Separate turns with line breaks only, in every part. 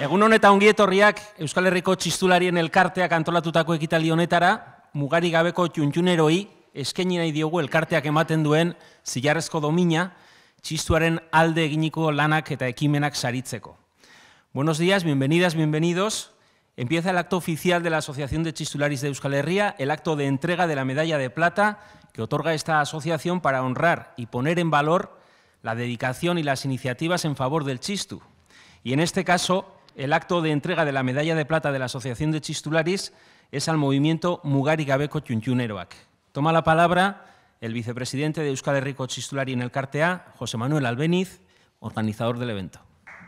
Egun honetan ongi etorriak Euskal Herriko txistularien elkarteak antolatutako ekitaldi honetara, mugari gabeko txuntxuneroi eskaini nahi diogu elkarteak ematen duen zilarrezko domina, txistuaren alde eginiko lanak eta ekimenak saritzeko. Buenos días, bienvenidas, bienvenidos. Empieza el acto oficial de la Asociación de Txistularis de Euskal Herria, el acto de entrega de la medalla de plata que otorga esta asociación para honrar y poner en valor la dedicación y las iniciativas en favor del txistu. Y en este caso, el acto de entrega de la medalla de plata de la Asociación de Txistularis es al movimiento Mugari Gabeko Txuntxuneroak. Toma la palabra el vicepresidente de Euskal Herriko Txistularien elkartea, José Manuel Albeniz, organizador del evento.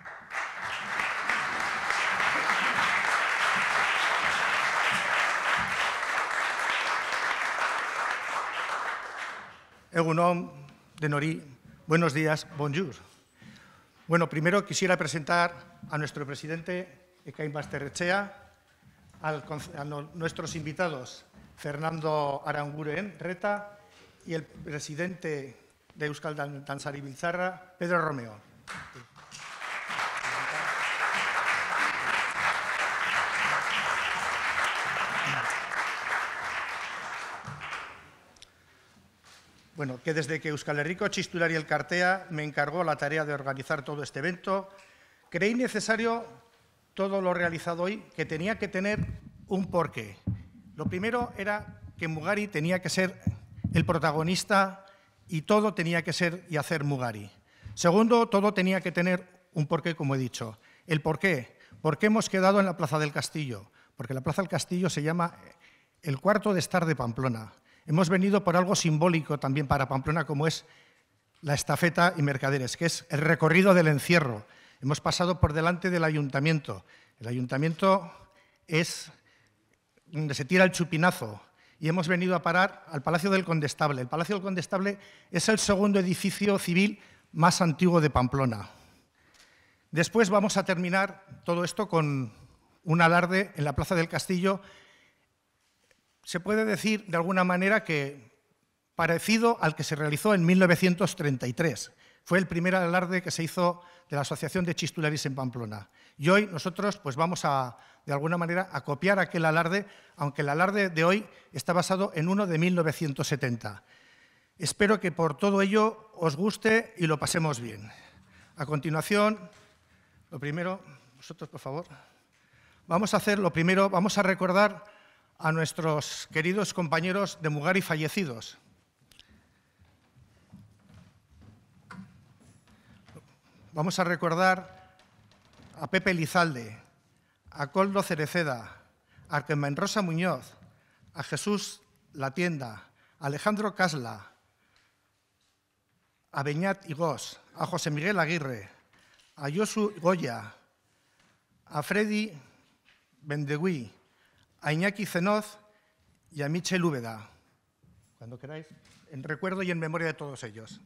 Egunon, Denori, buenos días, bonjour. Bueno, primero quisiera presentar a nuestro presidente, Ekain Basterrechea, a nuestros invitados, Fernando Aranguren Reta, y el presidente de Euskal Dantzari Biltzarra, Pedro Romeo. Bueno, que desde que Euskal Herriko Txistulari Elkartea me encargó la tarea de organizar todo este evento, creí necesario todo lo realizado hoy, que tenía que tener un porqué. Lo primero era que Mugari tenía que ser el protagonista y todo tenía que ser y hacer Mugari. Segundo, todo tenía que tener un porqué, como he dicho. ¿El porqué? ¿Por qué hemos quedado en la Plaza del Castillo? Porque la Plaza del Castillo se llama el cuarto de estar de Pamplona. Hemos venido por algo simbólico también para Pamplona, como es la estafeta y Mercaderes, que es el recorrido del encierro. Hemos pasado por delante del ayuntamiento. El ayuntamiento es donde se tira el chupinazo y hemos venido a parar al Palacio del Condestable. El Palacio del Condestable es el segundo edificio civil más antiguo de Pamplona. Después vamos a terminar todo esto con un alarde en la Plaza del Castillo. Se puede decir de alguna manera que parecido al que se realizó en 1933. Fue el primer alarde que se hizo de la Asociación de Txistularis en Pamplona. Y hoy nosotros pues vamos de alguna manera a copiar aquel alarde, aunque el alarde de hoy está basado en uno de 1970. Espero que por todo ello os guste y lo pasemos bien. A continuación, lo primero, vosotros por favor, vamos a hacer lo primero, vamos a recordar a nuestros queridos compañeros de Mugari fallecidos. Vamos a recordar a Pepe Lizalde, a Coldo Cereceda, a Arquemenrosa Muñoz, a Jesús La Tienda, a Alejandro Casla, a Beñat Igós, a José Miguel Aguirre, a Josu Goya, a Freddy Bendegui, a Iñaki Zenoz y a Michel Úbeda. Cuando queráis, en recuerdo y en memoria de todos ellos.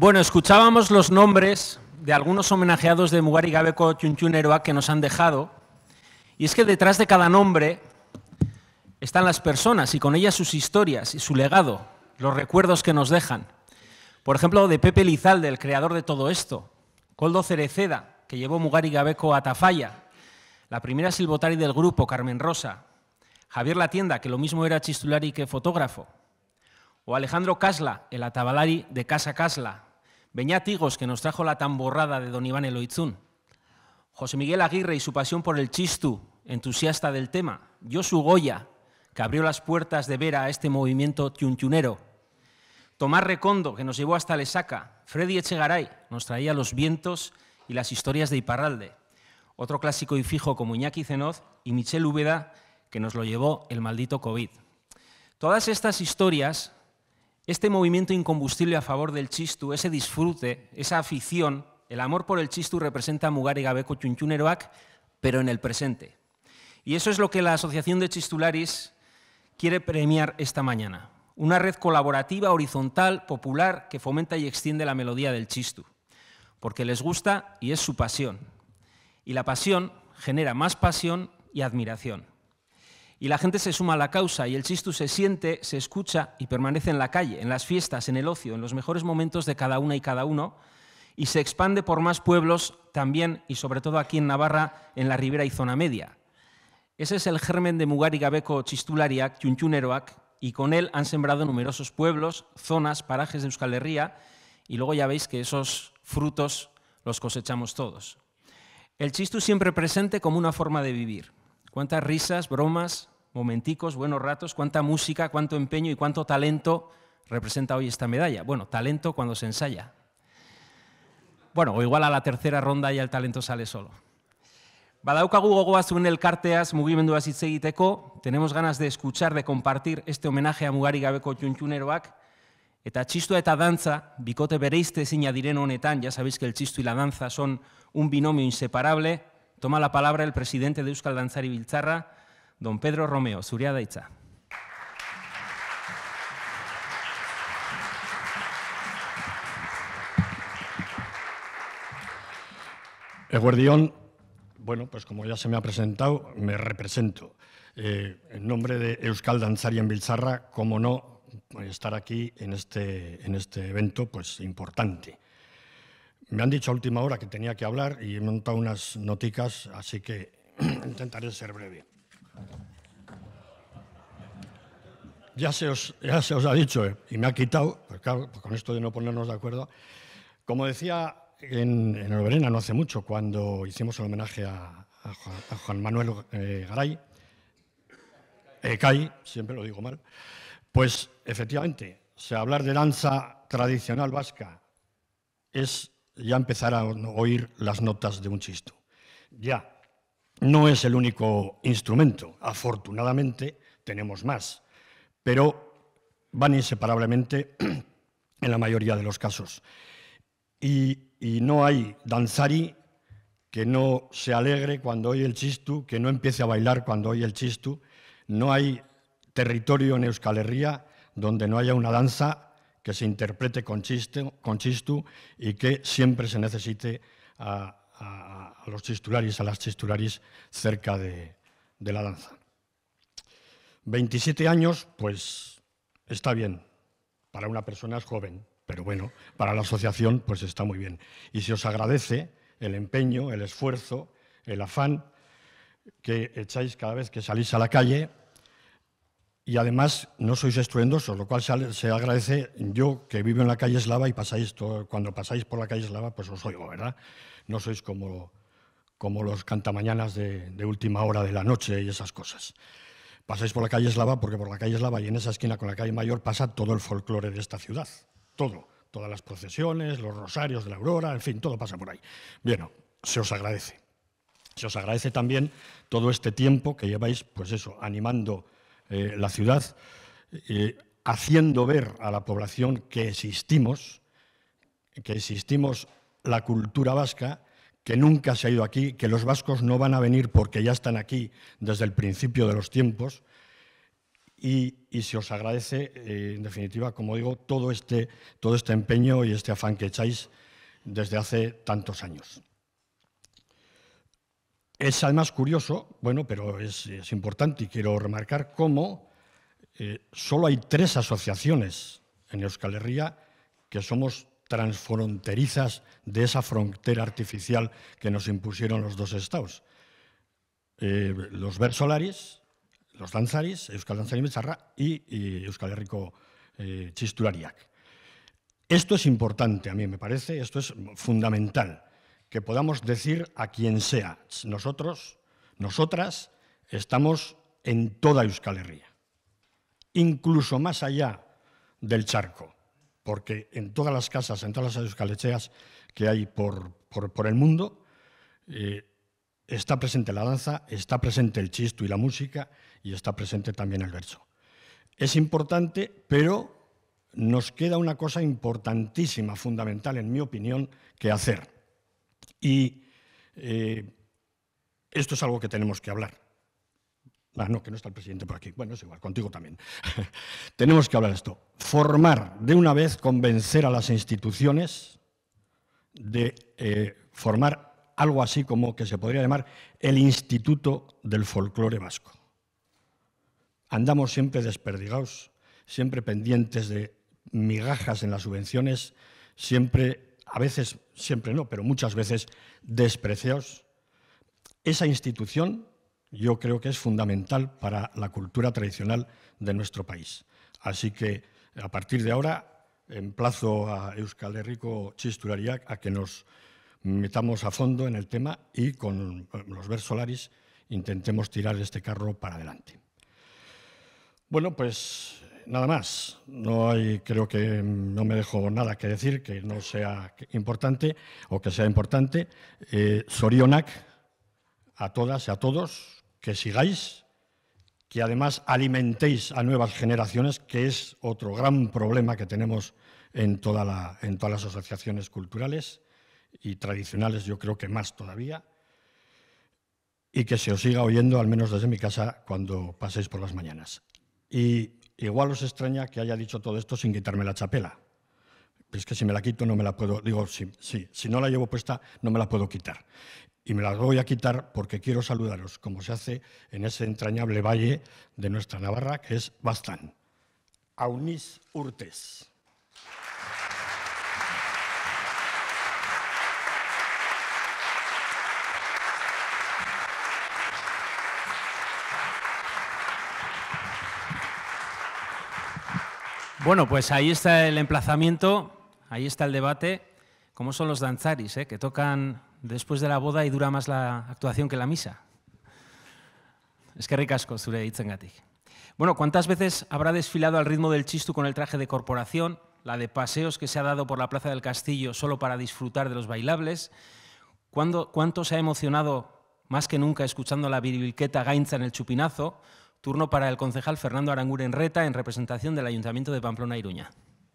Bueno, escuchábamos los nombres de algunos homenajeados de Mugarik Gabeko Txuntxuneroak que nos han dejado, y es que detrás de cada nombre están las personas y con ellas sus historias y su legado, los recuerdos que nos dejan. Por ejemplo, de Pepe Lizalde, el creador de todo esto, Koldo Cereceda, que llevó Mugarik Gabeko a Tafalla, la primera silbotari del grupo, Carmen Rosa, Javier Latienda, que lo mismo era chistulari que fotógrafo, o Alejandro Casla, el atabalari de Casa Casla, Beñat Higos, que nos trajo la tamborrada de don Iván Eloitzún, José Miguel Aguirre y su pasión por el chistu, entusiasta del tema, Josu Goya, que abrió las puertas de Vera a este movimiento txuntxunero, Tomás Recondo, que nos llevó hasta Lesaca, Freddy Echegaray, nos traía los vientos y las historias de Iparralde, otro clásico y fijo como Iñaki Zenoz y Michel Úbeda, que nos lo llevó el maldito COVID. Todas estas historias, este movimiento incombustible a favor del chistu, ese disfrute, esa afición, el amor por el chistu representa a Mugarik Gabeko Txuntxuneroak, pero en el presente. Y eso es lo que la Asociación de Chistularis quiere premiar esta mañana. Una red colaborativa, horizontal, popular, que fomenta y extiende la melodía del chistu, porque les gusta y es su pasión. Y la pasión genera más pasión y admiración. Y la gente se suma a la causa y el chistu se siente, se escucha y permanece en la calle, en las fiestas, en el ocio, en los mejores momentos de cada una y cada uno, y se expande por más pueblos también y sobre todo aquí en Navarra, en la Ribera y zona media. Ese es el germen de Mugarik Gabeko Txistulariak, Txuntxuneroak, y con él han sembrado numerosos pueblos, zonas, parajes de Euskal Herria, y luego ya veis que esos frutos los cosechamos todos. El chistu siempre presente como una forma de vivir. Cuántas risas, bromas, momenticos, buenos ratos, cuánta música, cuánto empeño y cuánto talento representa hoy esta medalla. Bueno, talento cuando se ensaya. Bueno, o igual a la tercera ronda ya el talento sale solo. Badaukagu gogoa zuen elkarteaz mugimenduaz hitz egiteko, tenemos ganas de escuchar, de compartir este homenaje a Mugarik Gabeko Txuntxuneroak, eta txistua eta dantza, bikote bereizte ezina diren honetan, ya sabéis que el chistu y la danza son un binomio inseparable. Toma la palabra el presidente de Euskal Dantzari Biltzarra, don Pedro Romeo. Zurea da hitza.
Eguerdión, bueno, pues como ya se me ha presentado, me represento. En nombre de Euskal Dantzari en Biltzarra, cómo no estar aquí en este evento pues importante. Me han dicho a última hora que tenía que hablar y he montado unas noticas, así que intentaré ser breve. Ya se os ha dicho, y me ha quitado, pues claro, con esto de no ponernos de acuerdo. Como decía en Oberena no hace mucho, cuando hicimos el homenaje a Juan Manuel Garay, Ecai, siempre lo digo mal, pues efectivamente, hablar de danza tradicional vasca es ya empezar a oír las notas de un chistu. Ya, no es el único instrumento, afortunadamente tenemos más, pero van inseparablemente en la mayoría de los casos. Y no hay danzari que no se alegre cuando oye el chistu, que no empiece a bailar cuando oye el chistu. No hay territorio en Euskal Herria donde no haya una danza que se interprete con chistu y que siempre se necesite a los chistularis, a las chistularis cerca de la danza. 27 años, pues está bien, para una persona es joven, pero bueno, para la asociación pues está muy bien. Y se os agradece el empeño, el esfuerzo, el afán que echáis cada vez que salís a la calle. Y además no sois estruendosos, lo cual se agradece. Yo, que vivo en la calle Eslava y cuando pasáis por la calle Eslava, pues os oigo, ¿verdad? No sois como los cantamañanas de última hora de la noche y esas cosas. Pasáis por la calle Eslava porque por la calle Eslava y en esa esquina con la calle Mayor pasa todo el folclore de esta ciudad. Todo. Todas las procesiones, los rosarios de la Aurora, en fin, todo pasa por ahí. Bien, se os agradece. Se os agradece también todo este tiempo que lleváis, pues eso, animando la ciudad, haciendo ver a la población que existimos la cultura vasca, que nunca se ha ido aquí, que los vascos no van a venir porque ya están aquí desde el principio de los tiempos y se os agradece, en definitiva, como digo, todo este empeño y este afán que echáis desde hace tantos años. Es además curioso, bueno, pero es importante y quiero remarcar cómo solo hay 3 asociaciones en Euskal Herria que somos transfronterizas de esa frontera artificial que nos impusieron los 2 estados. Los Bertsolaris, los Dantzaris, Euskal Dantzari Biltzarra y Euskal Herriko Txistulariak. Esto es importante, a mí me parece, esto es fundamental, que podamos decir a quien sea, nosotros, nosotras, estamos en toda Euskal Herria, incluso más allá del charco, porque en todas las casas, en todas las euskalecheas que hay por el mundo, está presente la danza, está presente el chistu y la música, y está presente también el verso. Es importante, pero nos queda una cosa importantísima, fundamental, en mi opinión, que hacer. Y esto es algo que tenemos que hablar. No, que no está el presidente por aquí. Bueno, es igual, contigo también. Tenemos que hablar de esto. Formar, de una vez, convencer a las instituciones de formar algo así como que se podría llamar el Instituto del Folclore Vasco. Andamos siempre desperdigados, siempre pendientes de migajas en las subvenciones, siempre, a veces, siempre no, pero muchas veces despreciados. Esa institución yo creo que es fundamental para la cultura tradicional de nuestro país. Así que, a partir de ahora, emplazo a Euskal Herriko Txistulariak a que nos metamos a fondo en el tema y con los Bertsolaris intentemos tirar este carro para adelante. Bueno, pues nada más. Creo que no me dejo nada que decir que no sea importante o que sea importante. Zorionak a todas y a todos, que sigáis, que además alimentéis a nuevas generaciones, que es otro gran problema que tenemos en todas las asociaciones culturales y tradicionales, yo creo que más todavía, y que se os siga oyendo, al menos desde mi casa, cuando paséis por las mañanas. Y igual os extraña que haya dicho todo esto sin quitarme la chapela. Es que si me la quito no me la puedo, si no la llevo puesta no me la puedo quitar. Y me la voy a quitar porque quiero saludaros, como se hace en ese entrañable valle de nuestra Navarra, que es Baztán. Auniz Urtes.
Bueno, pues ahí está el emplazamiento, ahí está el debate. ¿Cómo son los dantzaris, que tocan después de la boda y dura más la actuación que la misa? Eskerrik asko zure hitzengatik. Bueno, ¿cuántas veces habrá desfilado al ritmo del chistu con el traje de corporación? La de paseos que se ha dado por la Plaza del Castillo solo para disfrutar de los bailables. ¿Cuánto se ha emocionado más que nunca escuchando la biribilqueta gaintza en el chupinazo? Turno para el concejal Fernando Aranguren Reta en representación del Ayuntamiento de Pamplona-Iruña.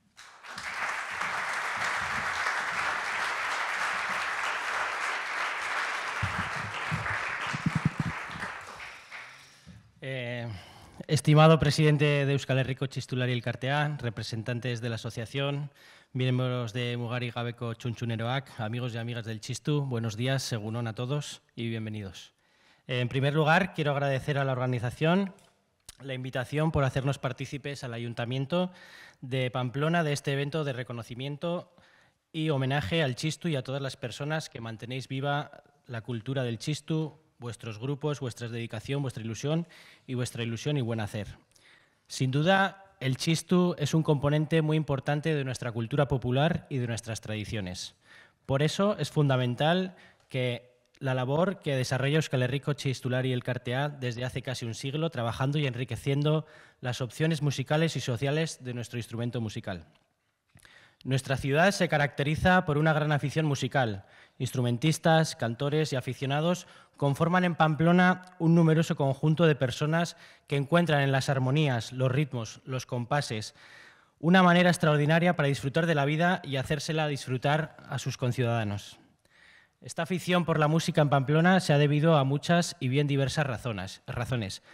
Estimado presidente de Euskal Herriko Txistulari Elkartea, representantes de la asociación, miembros de Mugari Gabeko Txuntxuneroak, amigos y amigas del Txistu, buenos días, según a todos y bienvenidos. En primer lugar, quiero agradecer a la organización la invitación por hacernos partícipes al Ayuntamiento de Pamplona de este evento de reconocimiento y homenaje al Txistu y a todas las personas que mantenéis viva la cultura del Txistu, vuestros grupos, vuestra dedicación, vuestra ilusión y buen hacer. Sin duda, el Txistu es un componente muy importante de nuestra cultura popular y de nuestras tradiciones. Por eso es fundamental que la labor que desarrolla Euskal Herriko Txistulari Elkartea desde hace casi un siglo, trabajando y enriqueciendo las opciones musicales y sociales de nuestro instrumento musical. Nuestra ciudad se caracteriza por una gran afición musical. Instrumentistas, cantores y aficionados conforman en Pamplona un numeroso conjunto de personas que encuentran en las armonías, los ritmos, los compases, una manera extraordinaria para disfrutar de la vida y hacérsela disfrutar a sus conciudadanos. Esta afición por la música en Pamplona se ha debido a muchas y bien diversas razones,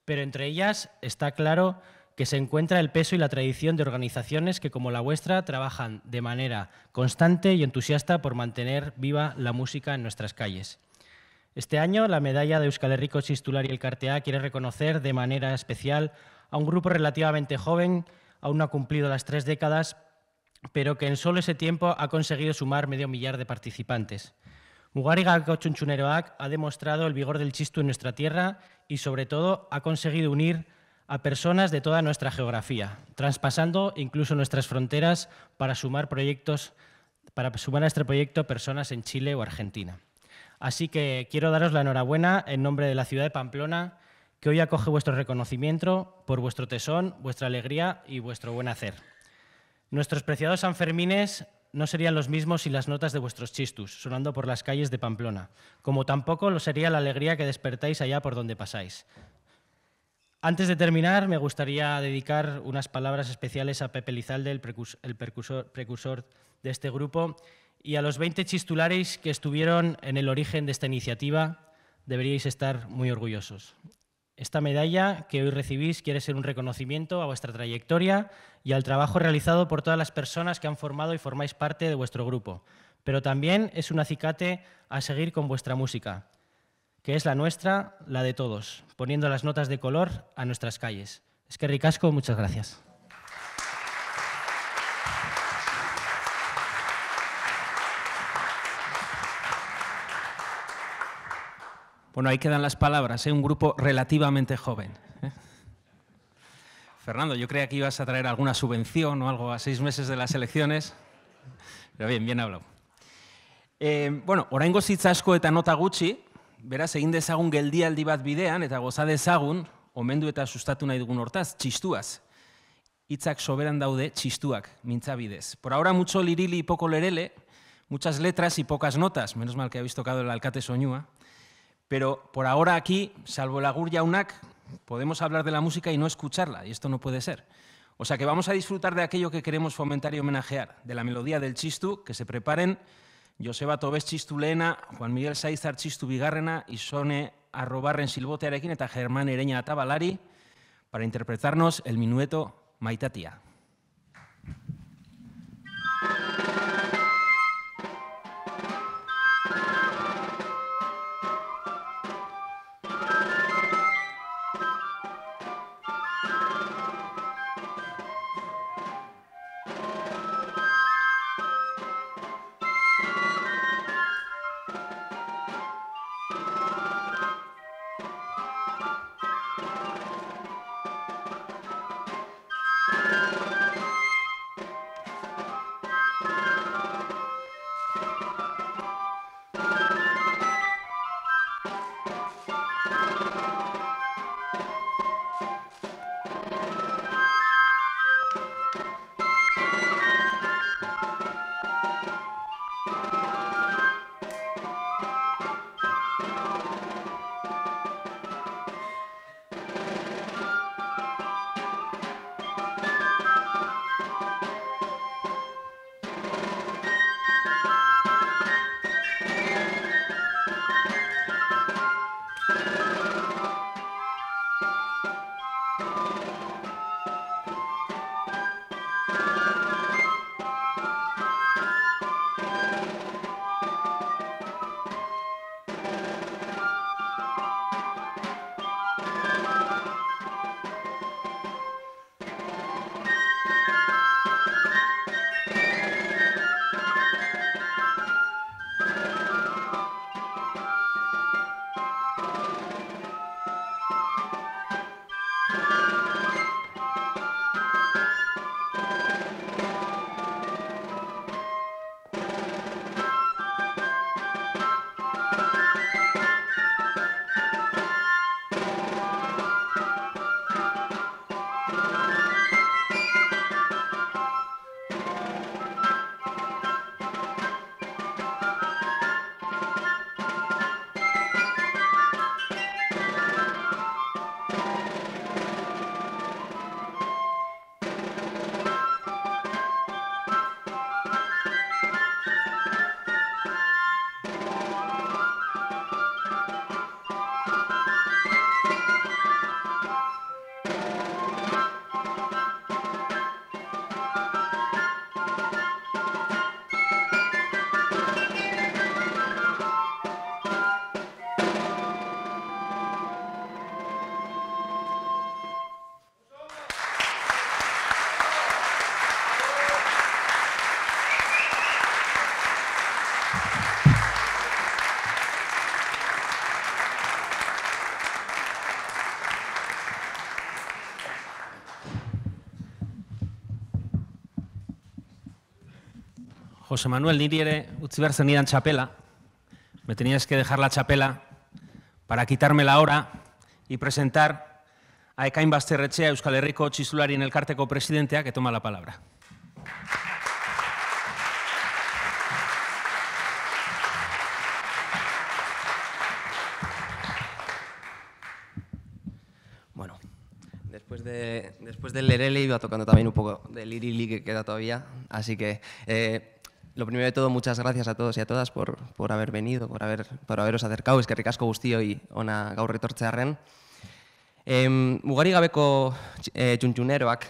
pero entre ellas está claro que se encuentra el peso y la tradición de organizaciones que, como la vuestra, trabajan de manera constante y entusiasta por mantener viva la música en nuestras calles. Este año, la medalla de Euskal Herriko Txistulari Elkartea quiere reconocer de manera especial a un grupo relativamente joven, aún no ha cumplido las 3 décadas, pero que en solo ese tiempo ha conseguido sumar medio millar de participantes. Mugari Gabeko Txuntxuneroak ha demostrado el vigor del txistu en nuestra tierra y, sobre todo, ha conseguido unir a personas de toda nuestra geografía, traspasando incluso nuestras fronteras para sumar a este proyecto personas en Chile o Argentina. Así que quiero daros la enhorabuena en nombre de la ciudad de Pamplona, que hoy acoge vuestro reconocimiento por vuestro tesón, vuestra alegría y vuestro buen hacer. Nuestros preciados Sanfermines no serían los mismos sin las notas de vuestros chistus, sonando por las calles de Pamplona, como tampoco lo sería la alegría que despertáis allá por donde pasáis. Antes de terminar, me gustaría dedicar unas palabras especiales a Pepe Lizalde, el precursor de este grupo, y a los 20 chistulares que estuvieron en el origen de esta iniciativa. Deberíais estar muy orgullosos. Esta medalla que hoy recibís quiere ser un reconocimiento a vuestra trayectoria y al trabajo realizado por todas las personas que han formado y formáis parte de vuestro grupo, pero también es un acicate a seguir con vuestra música, que es la nuestra, la de todos, poniendo las notas de color a nuestras calles. Eskerrik asko, muchas gracias.
Bueno, ahí quedan las palabras, un grupo relativamente joven. Fernando, yo creía que ibas a traer alguna subvención o algo a 6 meses de las elecciones, pero bien hablado. Bueno, oraingoz hitz asko eta nota gutxi, beraz, egin dezagun geldialdi bat bidean eta goza dezagun, omendu eta sustatu nahi dugun hortaz, txistuaz. Hitzak soberan daude, txistuak, mintza bidez. Por ahora mucho lirili y poco lerele, muchas letras y pocas notas, menos mal que habéis tocado el alcate soñúa, pero por ahora aquí, salvo el agur jaunak, podemos hablar de la música y no escucharla, y esto no puede ser. O sea que vamos a disfrutar de aquello que queremos fomentar y homenajear, de la melodía del txistu, que se preparen Joseba Tobes txistu lehena, Juan Miguel Saizar txistu bigarrena, Isone Arrobarren silbotearekin eta Germán Ereña Atabalari, para interpretarnos el minueto Maitatia. José Manuel, niri ere utzi behar zenidan txapela. Me tenías que dejar la chapela para quitarme la hora y presentar a Ekain Basterretxea, Euskal Herriko Txistularien Elkarteko presidentea, que toma la palabra.
Bueno, después del Lerele iba tocando también un poco del Irili que queda todavía, así que lo primero de todo, muchas gracias a todos y a todas por haber venido, por haberos acercado. Eskerrik asko guztioi ona gaur etortzearren. Mugari gabeko txuntxuneroak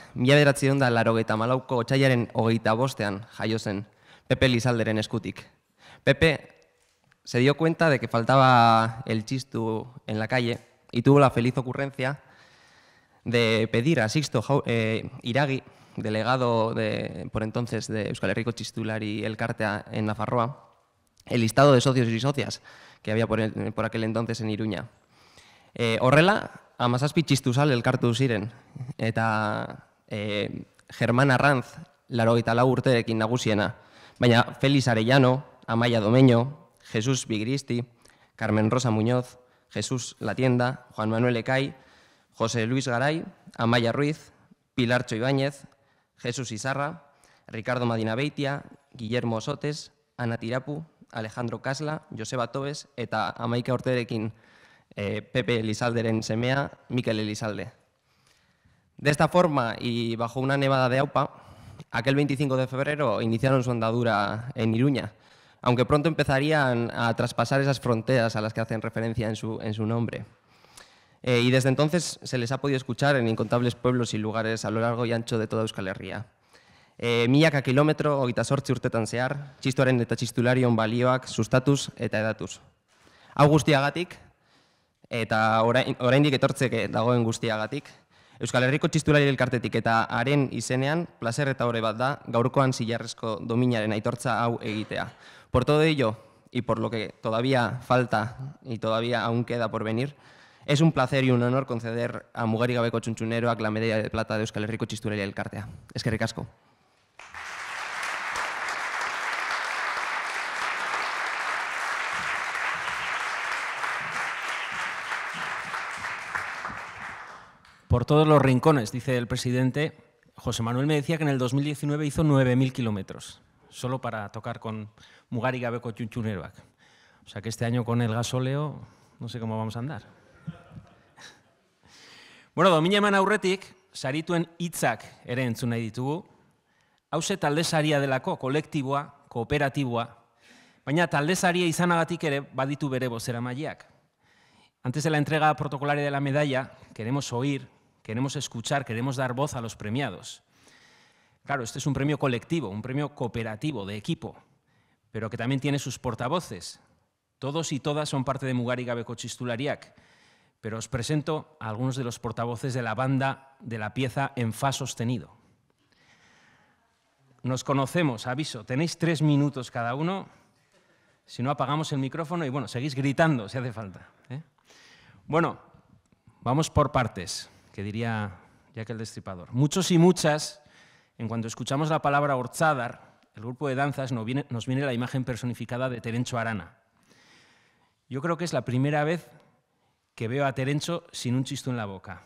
1984ko otsailaren 25ean jaio zen Pepe Lizalderen eskutik. Pepe se dio cuenta de que faltaba el txistu en la calle y tuvo la feliz ocurrencia de pedir a Sixto Iragi, delegado por entonces de Euskal Herriko Txistulari Elkartea en Nafarroa, el listado de socios y socias que había por aquel entonces en Iruña. Horrela, 17 txistuzal elkartu ziren, eta Germán Arranz, 84 urterekin nagusiena, baina Félix Arellano, Amaia Domeño, Jesús Bigristi, Carmen Rosa Muñoz, Jesús Latienda, Juan Manuel Ecay, José Luis Garay, Amaya Ruiz, Pilartxo Ibáñez, Jesús Isarra, Ricardo Madina Beitia, Guillermo Sotes, Ana Tirapu, Alejandro Casla, Joseba Tobes eta amaika urterekin Pepe Elizalderen semea, Mikel Elizalde. De esta forma, y bajo una nevada de aupa, aquel 25 de febrero iniciaron su andadura en Iruña, aunque pronto empezarían a traspasar esas fronteras a las que hacen referencia en su nombre. Y desde entonces se les ha podido escuchar en incontables pueblos y lugares a lo largo y ancho de toda Euskal Herria. Milaka kilometro, 28 urtetan zehar, txistuaren eta txistularion balioak sustatuz eta edatuz. Hau guztiagatik, eta oraindik etortzeke dagoen guztiagatik, Euskal Herriko Txistulari Elkartetik eta haren izenean, plazer eta ore bat da, gaurkoan zilarrezko dominaren aitortza hau egitea. Por todo ello, y por lo que todavía falta y todavía aún queda por venir, es un placer y un honor conceder a Mugari Gabeko Txuntxuneroak la medalla de plata de Euskal Herriko Txistulari Elkartea. Eskerrik asko.
Por todos los rincones, dice el presidente. José Manuel me decía que en el 2019 hizo 9.000 kilómetros, solo para tocar con Mugari Gabeko Txuntxuneroak. O sea que este año con el gasóleo no sé cómo vamos a andar. Bueno, domina eman aurretik, sarituen hitzak ere entzun nahi ditugu. Hauze taldesaria delako, kolektiboa, kooperatiboa, baina taldesaria izanagatik ere baditu bere bozeramaileak. Antes de la entrega protocolaria de la medalla, queremos oír, queremos escuchar, queremos dar voz a los premiados. Claro, este es un premio colectivo, un premio cooperativo, de equipo, pero que también tiene sus portavoces. Todos y todas son parte de Mugari Gabeko Txistulariak, pero os presento a algunos de los portavoces de la banda de la pieza en fa sostenido. Nos conocemos, aviso, tenéis 3 minutos cada uno, si no apagamos el micrófono y bueno, seguís gritando si hace falta. Bueno, vamos por partes, que diría Jack el Destripador. Muchos y muchas, en cuanto escuchamos la palabra Ortzadar, el grupo de danzas, nos viene la imagen personificada de Terentxo Arana. Yo creo que es la primera vez que veo a Terentxo sin un txistu en la boca.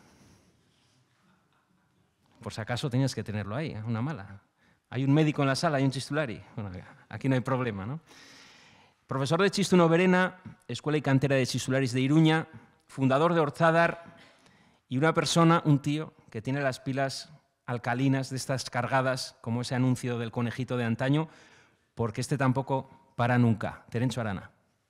Por si acaso tenías que tenerlo ahí, una mala. Hay un médico en la sala, hay un txistulari. Bueno, aquí no hay problema, ¿no? Profesor de Txistuno Berena, Escuela y Cantera de Txistularis de Iruña, fundador de Ortzadar y una persona, un tío, que tiene las pilas alcalinas de estas cargadas, como ese anuncio del conejito de antaño, porque este tampoco para nunca. Terentxo Arana.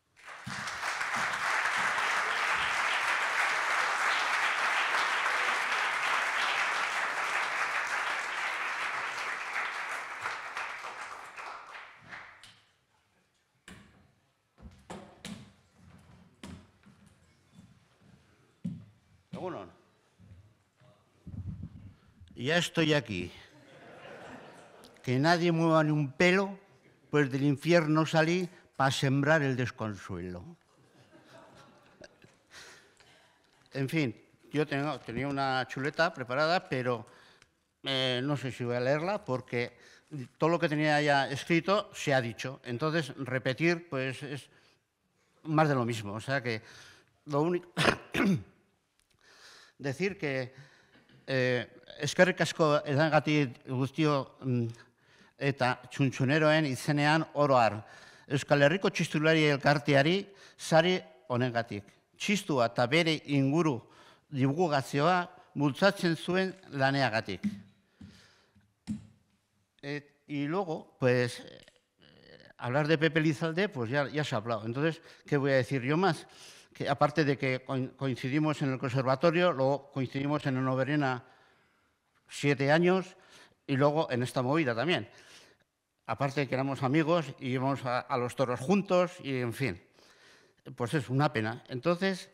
Ya estoy aquí. Que nadie mueva ni un pelo, pues del infierno salí para sembrar el desconsuelo. En fin, yo tenía una chuleta preparada, pero no sé si voy a leerla porque todo lo que tenía ya escrito se ha dicho. Entonces, repetir, pues es más de lo mismo. O sea que lo único... decir que eskerrik asko edangatik guztio eta txuntxuneroen izenean oro har. Euskal Herriko Txistulari Elkarteari sari honengatik. Txistua eta bere inguru divulgazioa bultzatzen zuen laneagatik. Y luego, pues, hablar de Pepe Elizalde, pues ya se ha hablado. Entonces, ¿qué voy a decir yo más? Que aparte de que coincidimos en el conservatorio, luego coincidimos en el Noverena 7 años y luego en esta movida también. Aparte de que éramos amigos y íbamos a los toros juntos y, en fin, pues es una pena. Entonces,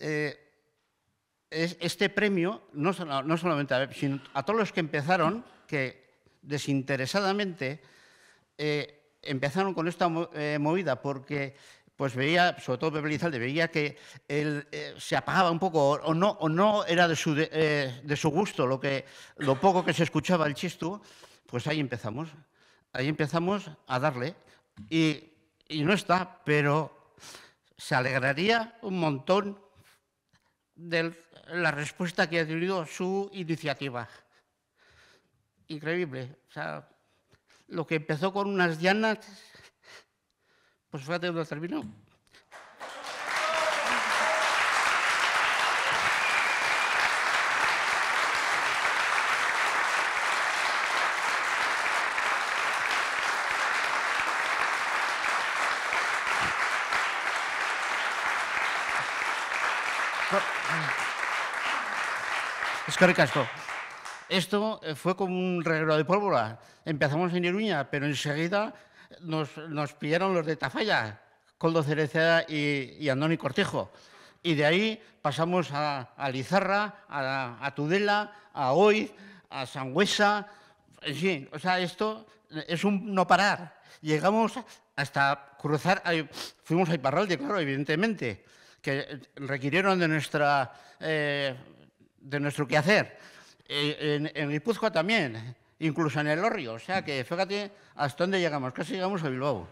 este premio, no solamente sino a todos los que empezaron, que desinteresadamente empezaron con esta movida porque pues veía, sobre todo Pepe Elizalde, veía que él se apagaba un poco o no era de su gusto lo poco que se escuchaba el chistu, pues ahí empezamos a darle y no está, pero se alegraría un montón de la respuesta que ha tenido su iniciativa. Increíble. O sea, lo que empezó con unas llanas, pues fíjate dónde terminó. Eskerrik asko. Esto fue como un reguero de pólvora. Empezamos en Iruña, pero enseguida nos pillaron los de Tafalla, Koldo Cereceda y Andoni Cortijo. Y de ahí pasamos a Lizarra, a Tudela, a Oiz, a Sangüesa. En fin, o sea, esto es un no parar. Llegamos hasta cruzar, fuimos a Iparralde, claro, evidentemente, que requirieron de nuestro quehacer. En Guipúzcoa también, incluso en el Elorrio. O sea que fíjate hasta dónde llegamos, casi llegamos a Bilbao.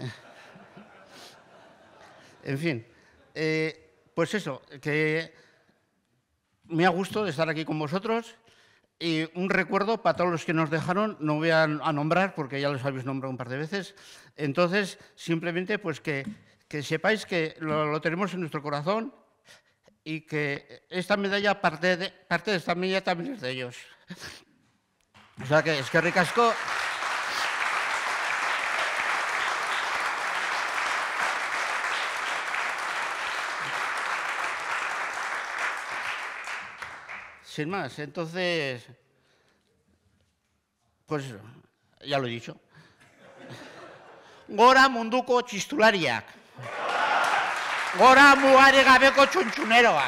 En fin, pues eso, que me ha gustado de estar aquí con vosotros y un recuerdo para todos los que nos dejaron, no voy a nombrar porque ya los habéis nombrado un par de veces. Entonces, simplemente pues que sepáis que lo tenemos en nuestro corazón y que esta medalla, parte de esta medalla también es de ellos. O sea que eskerrik asko. Sin más, entonces, pues ya lo he dicho. Gora munduko txistulariak. Gora mugari gabeko txuntxuneroak.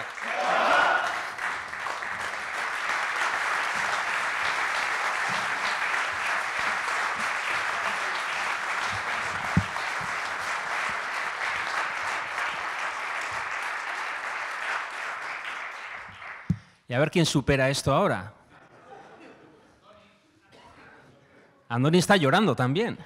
Y a ver quién supera esto ahora. Andoni está llorando también.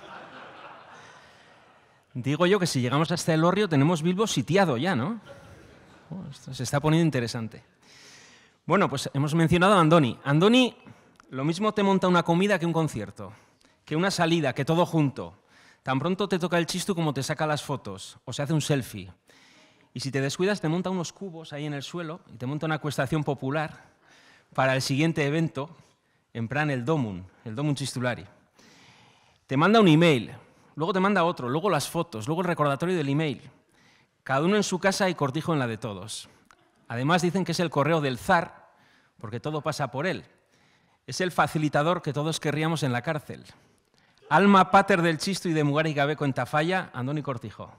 Digo yo que si llegamos hasta el Elorrio tenemos Bilbo sitiado ya, ¿no? Esto se está poniendo interesante. Bueno, pues hemos mencionado a Andoni. Andoni, lo mismo te monta una comida que un concierto, que una salida, que todo junto. Tan pronto te toca el chistu como te saca las fotos, o se hace un selfie. Y si te descuidas, te monta unos cubos ahí en el suelo y te monta una acuestación popular para el siguiente evento, en plan el Domun Txistulari. Te manda un email, luego te manda otro, luego las fotos, luego el recordatorio del email. Cada uno en su casa y Cortijo en la de todos. Además dicen que es el correo del zar, porque todo pasa por él. Es el facilitador que todos querríamos en la cárcel. Alma pater del chistu y de Mugari Gabeko en Tafalla, Andoni Cortijo.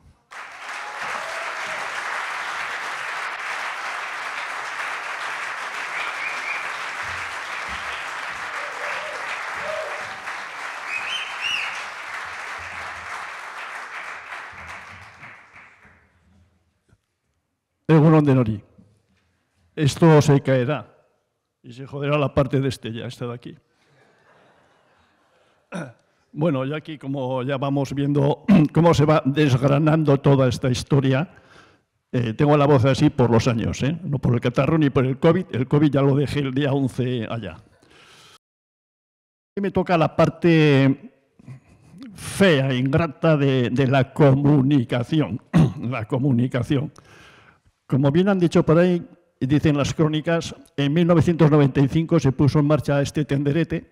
Egunon denori. Esto se caerá y se joderá la parte de esta de aquí. Bueno, ya aquí como ya vamos viendo cómo se va desgranando toda esta historia, tengo la voz así por los años, no por el catarro ni por el COVID. El COVID ya lo dejé el día 11 allá. Y me toca la parte fea, ingrata de la comunicación. La comunicación. Como bien han dicho por ahí, dicen las crónicas, en 1995 se puso en marcha este tenderete.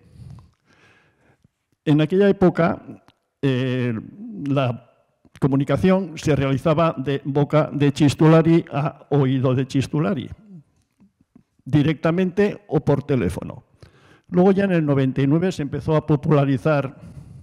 En aquella época, la comunicación se realizaba de boca de Chistulari a oído de Chistulari, directamente o por teléfono. Luego ya en el 99 se empezó a popularizar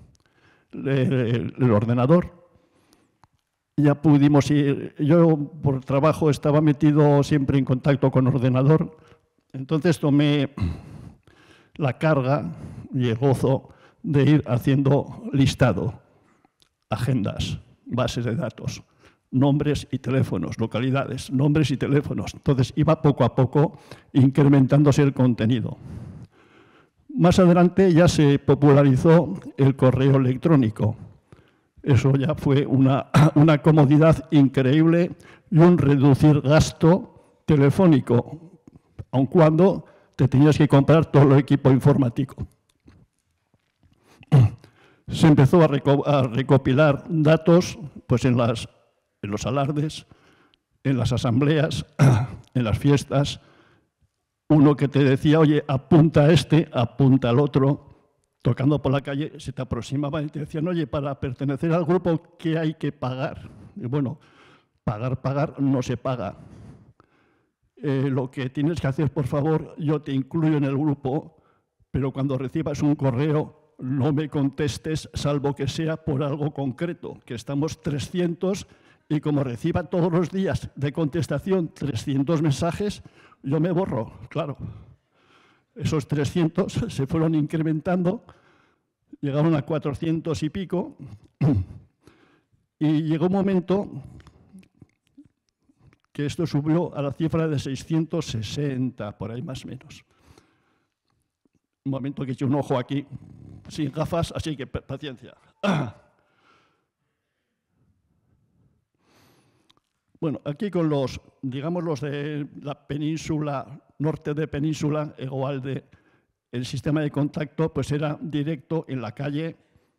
el ordenador. Ya pudimos ir, yo por trabajo estaba metido siempre en contacto con ordenador, entonces tomé la carga y el gozo de ir haciendo listado, agendas, bases de datos, nombres y teléfonos, localidades, nombres y teléfonos. Entonces iba poco a poco incrementándose el contenido. Más adelante ya se popularizó el correo electrónico. Eso ya fue una comodidad increíble y un reducir gasto telefónico, aun cuando te tenías que comprar todo el equipo informático. Se empezó a recopilar datos pues en los alardes, en las asambleas, en las fiestas. Uno que te decía, oye, apunta a este, apunta al otro. Tocando por la calle, se te aproximaban y te decían, oye, para pertenecer al grupo, ¿qué hay que pagar? Y bueno, pagar no se paga. Lo que tienes que hacer, por favor, yo te incluyo en el grupo, pero cuando recibas un correo, no me contestes, salvo que sea por algo concreto, que estamos 300 y como reciba todos los días de contestación 300 mensajes, yo me borro, claro. Esos 300 se fueron incrementando, llegaron a 400 y pico, y llegó un momento que esto subió a la cifra de 660, por ahí más o menos. Un momento que he hecho un ojo aquí, sin gafas, así que paciencia. Bueno, aquí con los, digamos, los de la península, norte de península, igual el sistema de contacto, pues era directo en la calle.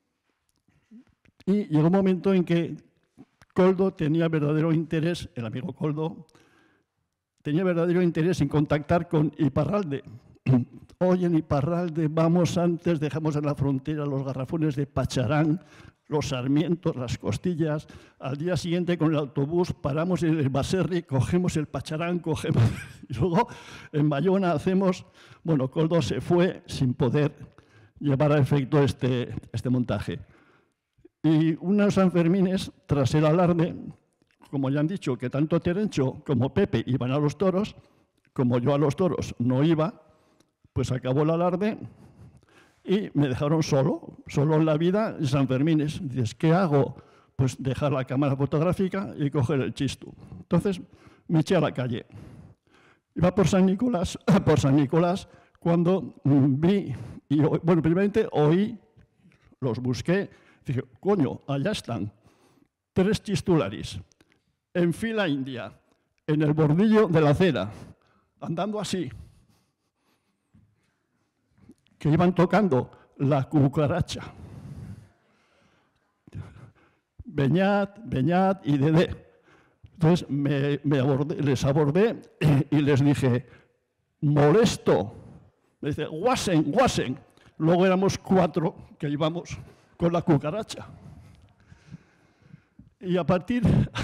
Y llegó un momento en que Koldo tenía verdadero interés, el amigo Koldo, tenía verdadero interés en contactar con Iparralde. Oye, en Iparralde, vamos antes, dejamos en la frontera los garrafones de Pacharán, los sarmientos, las costillas. Al día siguiente con el autobús paramos en el Baserri, cogemos el Pacharán, cogemos... Y luego en Bayona hacemos... Bueno, Koldo se fue sin poder llevar a efecto este montaje. Y unos Sanfermines, tras el alarde, como ya han dicho, que tanto Terencho como Pepe iban a los toros, como yo a los toros no iba, pues acabó el alarde y me dejaron solo en la vida en Sanfermines. Dices, ¿qué hago? Pues dejar la cámara fotográfica y coger el chistu. Entonces me eché a la calle. Iba por San Nicolás cuando vi, y, bueno, primeramente oí, los busqué, dije, coño, allá están, 3 chistularis, en fila india, en el bordillo de la acera, andando así, que iban tocando la cucaracha. Beñat y Dedé. Entonces les abordé y les dije, molesto. Me dice, guasen. Luego éramos 4 que íbamos con la cucaracha. Y a partir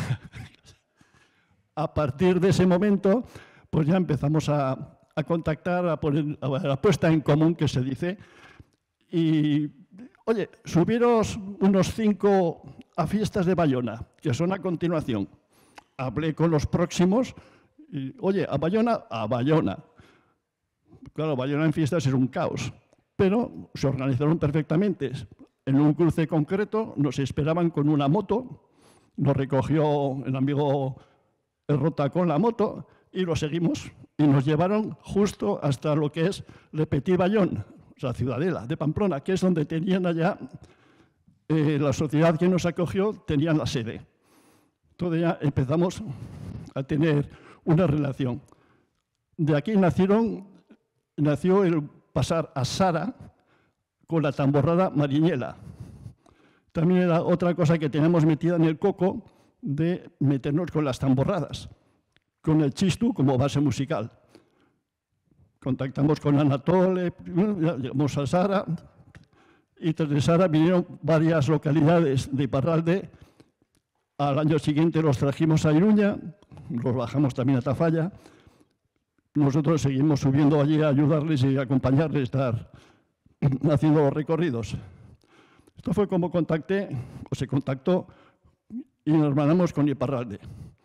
de ese momento, pues ya empezamos a contactar, a poner a la puesta en común, que se dice. Y, oye, subiros unos 5 a fiestas de Bayona, que son a continuación. Hablé con los próximos y, oye, ¿a Bayona? A Bayona. Claro, Bayona en fiestas es un caos, pero se organizaron perfectamente. En un cruce concreto nos esperaban con una moto, nos recogió el amigo Rota con la moto y lo seguimos y nos llevaron justo hasta lo que es Le Petit Bayón, la Ciudadela de Pamplona, que es donde tenían allá la sociedad que nos acogió tenía la sede. Entonces ya empezamos a tener una relación. De aquí nació el pasar a Sara con la tamborrada mariñela. También era otra cosa que teníamos metida en el coco de meternos con las tamborradas, con el chistu como base musical. Contactamos con Anatole, llegamos a Sara, y desde Sara vinieron varias localidades de Iparralde. Al año siguiente los trajimos a Iruña, los bajamos también a Tafalla. Nosotros seguimos subiendo allí a ayudarles y acompañarles a estar haciendo los recorridos. Esto fue como se contactó y nos hermanamos con Iparralde.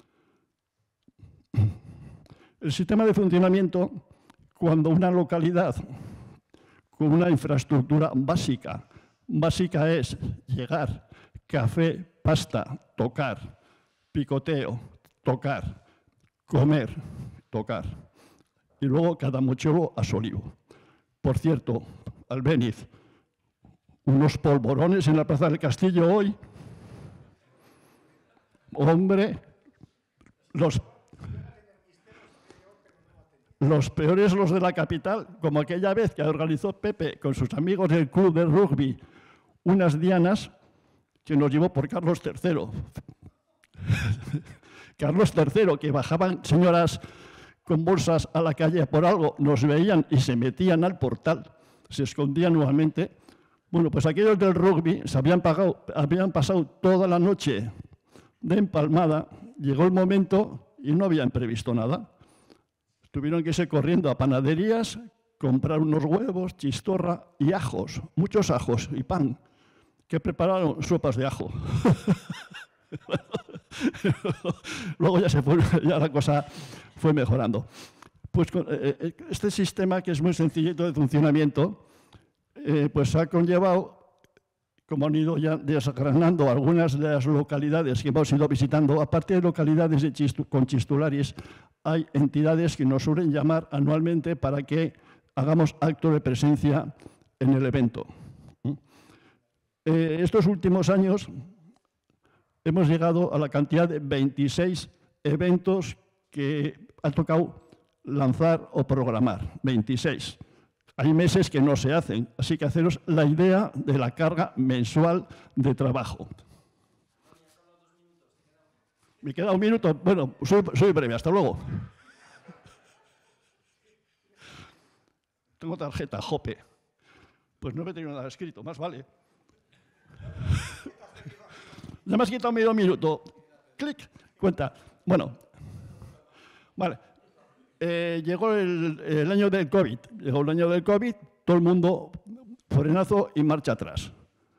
El sistema de funcionamiento, cuando una localidad con una infraestructura básica es llegar, café, pasta, tocar, picoteo, tocar, comer, tocar. Y luego cada mochuelo a su olivo. Por cierto, Albéniz, unos polvorones en la Plaza del Castillo hoy. Hombre, los peores los de la capital, como aquella vez que organizó Pepe con sus amigos del club de rugby unas dianas que nos llevó por Carlos III. Carlos III, que bajaban señoras con bolsas a la calle por algo, nos veían y se metían al portal, se escondían nuevamente. Bueno, pues aquellos del rugby se habían pasado toda la noche de empalmada, llegó el momento y no habían previsto nada. Tuvieron que irse corriendo a panaderías, comprar unos huevos, chistorra y ajos, muchos ajos y pan, que prepararon sopas de ajo. Luego ya la cosa fue mejorando. Pues este sistema, que es muy sencillito de funcionamiento, pues ha conllevado, como han ido ya desgranando algunas de las localidades que hemos ido visitando, aparte de localidades con chistularis, hay entidades que nos suelen llamar anualmente para que hagamos acto de presencia en el evento. Estos últimos años hemos llegado a la cantidad de 26 eventos que ha tocado lanzar o programar. 26. Hay meses que no se hacen, así que haceros la idea de la carga mensual de trabajo. ¿Me queda un minuto? Bueno, soy breve, hasta luego. Tengo tarjeta, Jope. Pues no me he tenido nada escrito, más vale. Ya me has quitado medio minuto. Clic, cuenta. Bueno, vale. Llegó el año del COVID. Llegó el año del COVID, todo el mundo frenazo y marcha atrás.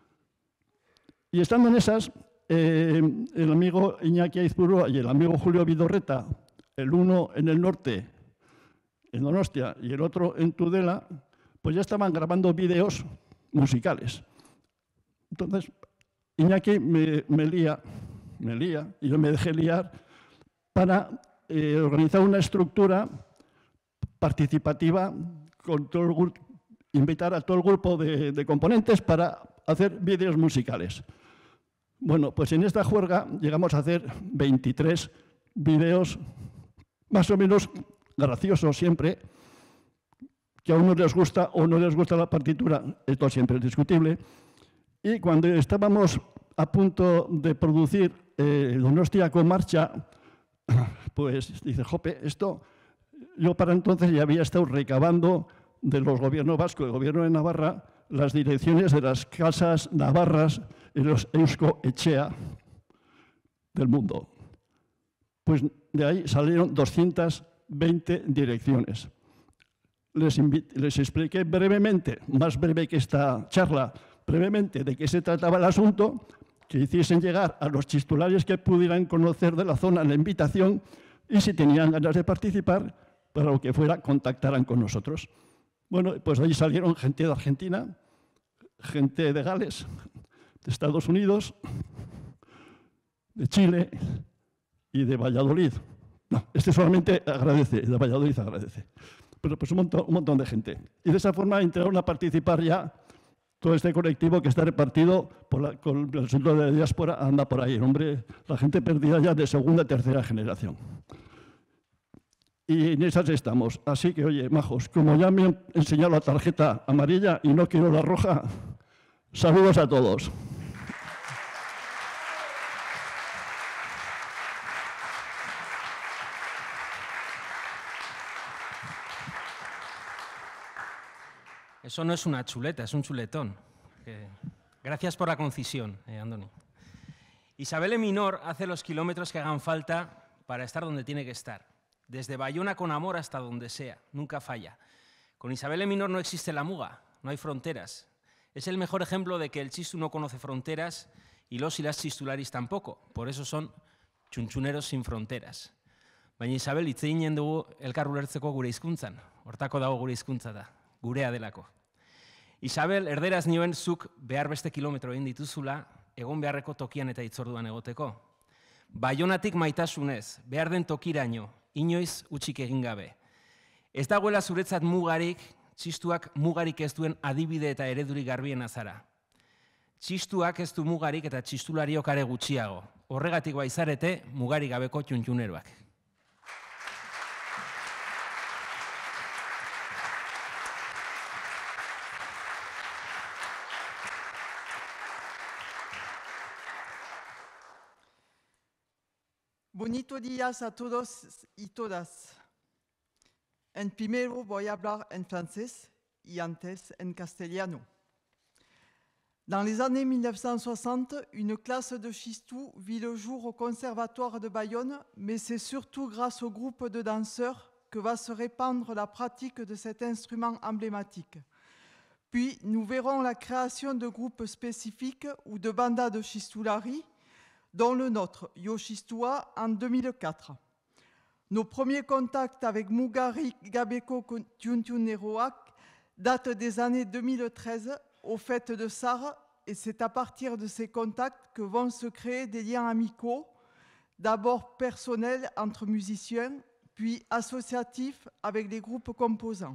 Y estando en esas, el amigo Iñaki Aizpurua y el amigo Julio Vidorreta, el uno en el norte, en Donostia, y el otro en Tudela, pues ya estaban grabando vídeos musicales. Entonces, Iñaki me lía, y yo me dejé liar para organizar una estructura participativa, con todo invitar a todo el grupo de componentes para hacer vídeos musicales. Bueno, pues en esta juerga llegamos a hacer 23 vídeos más o menos graciosos siempre, que a unos les gusta o no les gusta la partitura, esto siempre es discutible. Y cuando estábamos a punto de producir Donostia con marcha, pues dice, jope, esto, yo para entonces ya había estado recabando de los gobiernos vascos, el gobierno de Navarra, las direcciones de las casas navarras y los Eusko Etxea del mundo. Pues de ahí salieron 220 direcciones. Les expliqué brevemente, más breve que esta charla, brevemente de qué se trataba el asunto, que hiciesen llegar a los chistulares que pudieran conocer de la zona la invitación y si tenían ganas de participar, para lo que fuera, contactaran con nosotros. Bueno, pues ahí salieron gente de Argentina, gente de Gales, de Estados Unidos, de Chile y de Valladolid. No, este solamente agradece, de Valladolid agradece. Pero pues un montón de gente. Y de esa forma entraron a participar ya todo este colectivo que está repartido con el asunto de la diáspora anda por ahí. Hombre, la gente perdida ya de segunda, tercera generación. Y en esas estamos. Así que, oye, majos, como ya me han enseñado la tarjeta amarilla y no quiero la roja, saludos a todos.
Eso no es una chuleta, es un chuletón. Gracias por la concisión, Andoni. Isabel Minor hace los kilómetros que hagan falta para estar donde tiene que estar. Desde Bayona con amor hasta donde sea, nunca falla. Con Isabel Minor no existe la muga, no hay fronteras. Es el mejor ejemplo de que el txistu no conoce fronteras y los y las txistularis tampoco. Por eso son txuntxuneros sin fronteras. Baina Isabel, hitz eginen dugu elkar ulertzeko gure hizkuntzan. Hortako dago gure hizkuntza da, gurea delako. Isabel, erderaz nioen zuk behar beste kilometro egin dituzula, egon beharreko tokian eta hitzorduan egoteko. Baionatik maitasunez, behar den tokiraino, inoiz utzik egin gabe. Ez dagoela zuretzat mugarik, txistuak mugarik ez duen adibide eta eredurik garbien azara. Txistuak ez du mugarik eta txistulariok are gutxiago. Horregatik baizarete mugarik gabeko txuntxuneroak.
Bonito días a todos y todas. En primero voy a hablar en francés y antes en castellano. Dans les années 1960, une classe de chistou vit le jour au Conservatoire de Bayonne, mais c'est surtout grâce au groupe de danseurs que va se répandre la pratique de cet instrument emblématique. Puis, nous verrons la création de groupes spécifiques ou de bandas de chistulari, dont le nôtre, Yoshistua, en 2004. Nos premiers contacts avec Mugari Gabeko Txuntxuneroak datent des années 2013 aux fêtes de Sarre, et c'est à partir de ces contacts que vont se créer des liens amicaux, d'abord personnels entre musiciens, puis associatifs avec les groupes composants.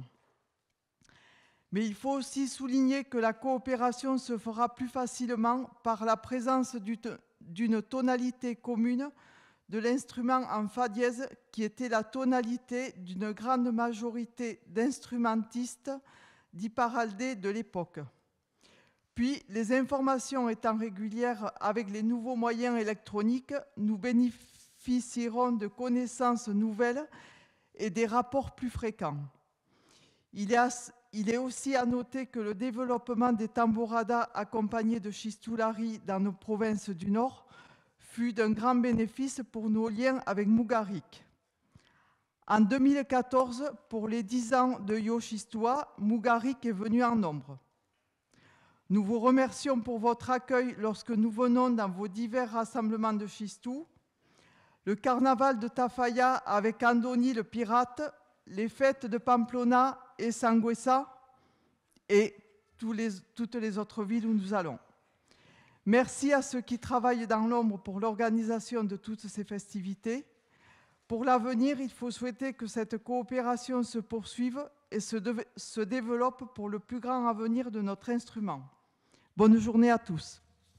Mais il faut aussi souligner que la coopération se fera plus facilement par la présence d'une tonalité commune de l'instrument en fa dièse qui était la tonalité d'une grande majorité d'instrumentistes d'iparaldé de l'époque. Puis, les informations étant régulières avec les nouveaux moyens électroniques, nous bénéficierons de connaissances nouvelles et des rapports plus fréquents. Il est aussi à noter que le développement des tambouradas accompagnés de chistulari dans nos provinces du Nord fut d'un grand bénéfice pour nos liens avec Mugarik. En 2014, pour les 10 ans de Yoshistua, Mugarik est venu en nombre. Nous vous remercions pour votre accueil lorsque nous venons dans vos divers rassemblements de chistou, le carnaval de Tafaya avec Andoni le pirate, les fêtes de Pamplona et Sangüesa et toutes les autres villes où nous allons. Merci à ceux qui travaillent dans l'ombre pour l'organisation de toutes ces festivités. Pour l'avenir, il faut souhaiter que cette coopération se poursuive et se développe pour le plus grand avenir de notre instrument. Bonne journée à tous.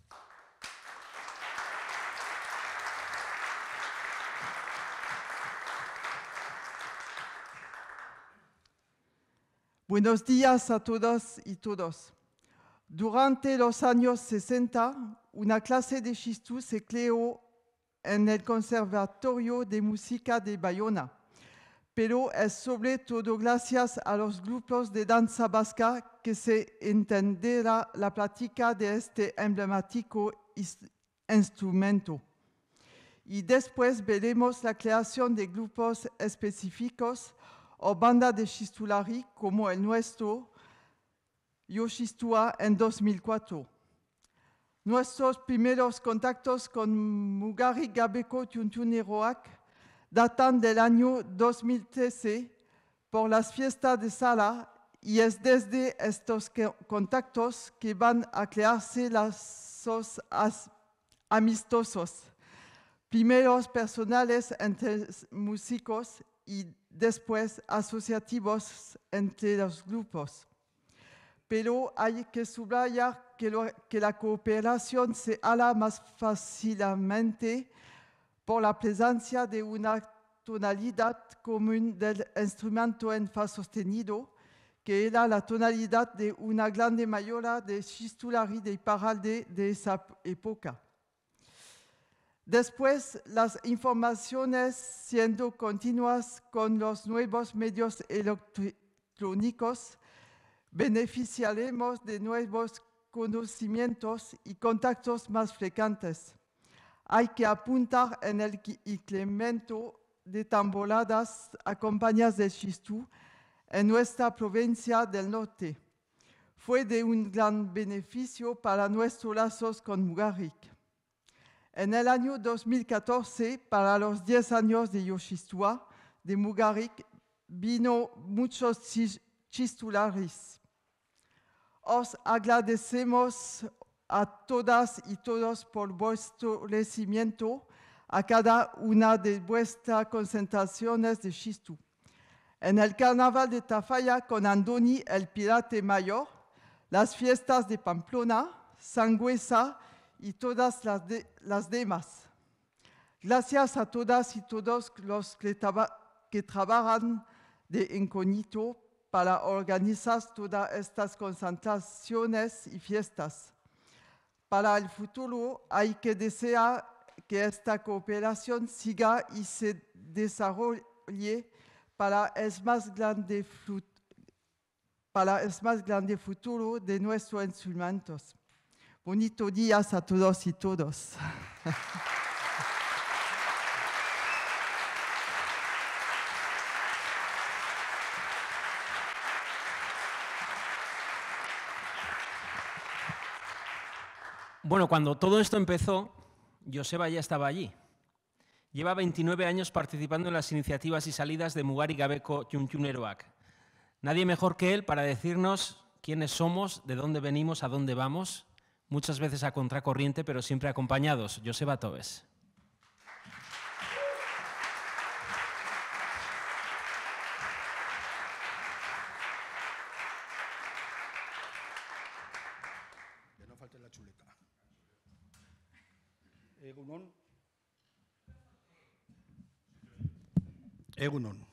Buenos días a todas y todos. Durante los años 60, una clase de chistú se creó en el Conservatorio de Música de Bayona, pero es sobre todo gracias a los grupos de danza vasca que se entenderá la práctica de este emblemático instrumento. Y después veremos la creación de grupos específicos o bandas de chistulari como el nuestro, Yoshistua, en 2004. Nuestros primeros contactos con Mugari Gabeko Txuntxuneroak datan del año 2013 por las fiestas de Sala y es desde estos contactos que van a crearse lazos amistosos, primeros personales entre músicos y después asociativos entre los grupos. pero hay que subrayar que la cooperación se hará más fácilmente por la presencia de una tonalidad común del instrumento en fa sostenido, que era la tonalidad de una grande mayoría de Chistulari de Iparralde de esa época. Después, las informaciones siendo continuas con los nuevos medios electrónicos, beneficiaremos de nuevos conocimientos y contactos más frecuentes. Hay que apuntar en el incremento de tamboladas acompañadas de chistú en nuestra provincia del norte. Fue de un gran beneficio para nuestros lazos con Mugarik. En el año 2014, para los 10 años de Yoshistúa de Mugarik, vino muchos chistularis. Os agradecemos a todas y todos por vuestro recibimiento a cada una de vuestras concentraciones de chistú. En el Carnaval de Tafalla con Andoni, el pirate mayor, las fiestas de Pamplona, Sangüesa y todas las demás. Gracias a todas y todos los que trabajan de incógnito para organizar todas estas concentraciones y fiestas. Para el futuro hay que desear que esta cooperación siga y se desarrolle para el más grande futuro de nuestros instrumentos. Bonito días a todos y todas.
Bueno, cuando todo esto empezó, Joseba ya estaba allí. Lleva 29 años participando en las iniciativas y salidas de Mugarik Gabeko Txuntxuneroak. Nadie mejor que él para decirnos quiénes somos, de dónde venimos, a dónde vamos, muchas veces a contracorriente, pero siempre acompañados. Joseba Tobes.
Que no falte la chuleta. Egunon. Egunon.